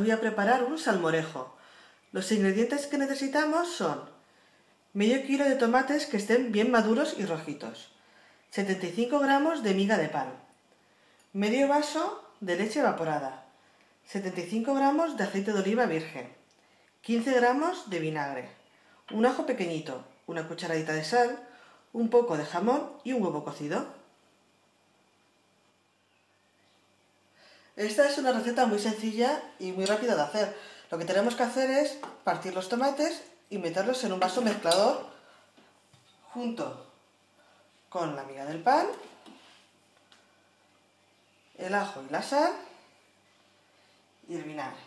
voy a preparar un salmorejo. Los ingredientes que necesitamos son medio kilo de tomates que estén bien maduros y rojitos, 75 gramos de miga de pan, medio vaso de leche evaporada, 75 gramos de aceite de oliva virgen, 15 gramos de vinagre, un ajo pequeñito, una cucharadita de sal, un poco de jamón y un huevo cocido. Esta es una receta muy sencilla y muy rápida de hacer. Lo que tenemos que hacer es partir los tomates y meterlos en un vaso mezclador junto con la miga del pan, el ajo y la sal y el vinagre.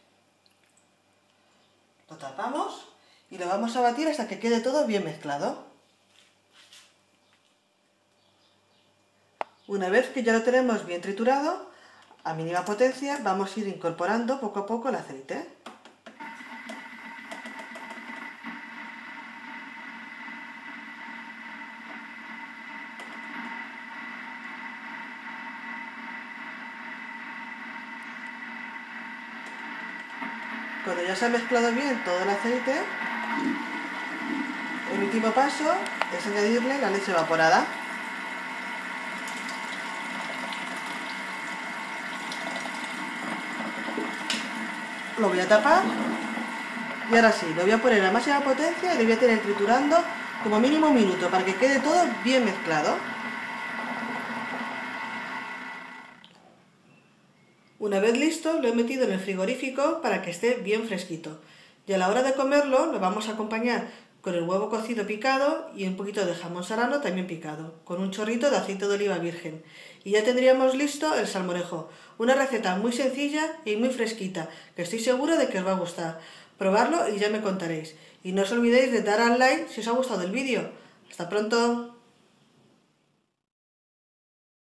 Lo tapamos y lo vamos a batir hasta que quede todo bien mezclado. Una vez que ya lo tenemos bien triturado, a mínima potencia vamos a ir incorporando poco a poco el aceite. Cuando ya se ha mezclado bien todo el aceite, el último paso es añadirle la leche evaporada. Lo voy a tapar y ahora sí, lo voy a poner a máxima potencia y lo voy a tener triturando como mínimo un minuto para que quede todo bien mezclado. Una vez listo, lo he metido en el frigorífico para que esté bien fresquito. Y a la hora de comerlo, lo vamos a acompañar con el huevo cocido picado y un poquito de jamón serrano también picado, con un chorrito de aceite de oliva virgen. Y ya tendríamos listo el salmorejo, una receta muy sencilla y muy fresquita, que estoy segura de que os va a gustar. Probarlo y ya me contaréis. Y no os olvidéis de dar al like si os ha gustado el vídeo. ¡Hasta pronto!